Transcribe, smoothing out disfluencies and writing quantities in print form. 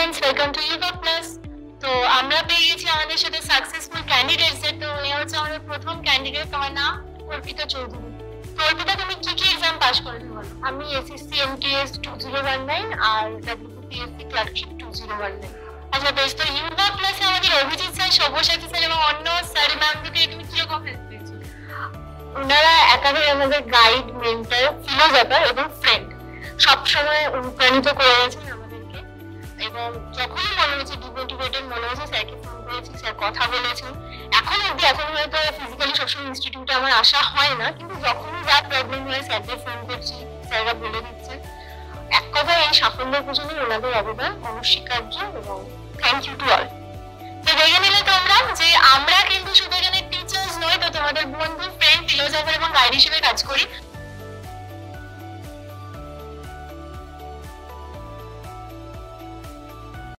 Friends welcome to Yuva plus. तो আমরা পেয়ে গেছি আমাদের সাথে সাকসেসফুল ক্যান্ডিডেটস এর। তো এই হচ্ছে আমাদের প্রথম ক্যান্ডিডেট। তোমার নাম? অর্পিতা চৌধুরী। তো অর্পিতা, তুমি কি কি এক্সাম পাস করেছো বলো? আমি এসএসসি MTS 2019 আর WBPSC ক্লার্কশিপ 2019। আচ্ছা বেশ। তো ইউভা প্লাসে আমাদের অভিজিৎ স্যার, সব্যসাচী স্যার এবং অন্য স্যার ম্যামদেরকে তুমি কিরকম হেল্প পেয়েছো? ওনারা একাধারে আমাদের গাইড, মেন্টর, ফিলোজফার এবং ফ্রেন্ড, সবসময় অনুপ্রাণিত করে গেছেন আমাদেরকে। এবং যখনই মনে হয়েছে ডিমোটিভেটেড মনে হয়েছে, স্যারকে ফোন করেছি, স্যার কথা বলেছেন। এখন অব্দি, এখন হয়তো ফিজিক্যালি সবসময় ইনস্টিটিউটে আমার আসা হয় না, কিন্তু যখনই যা প্রবলেম হয় স্যারকে ফোন করছি, স্যাররা বলে দিচ্ছেন। এক কথায় এই সাফল্যের পেছনে ওনাদের অবদান অনস্বীকার্য এবং থ্যাংক ইউ টু অল। তো দেখে নিলে তোমরা যে আমরা কিন্তু শুধু এখানে টিচার্স নই, তো তোমাদের বন্ধু, ফ্রেন্ড, ফিলোজফার এবং গাইড হিসেবে কাজ করি।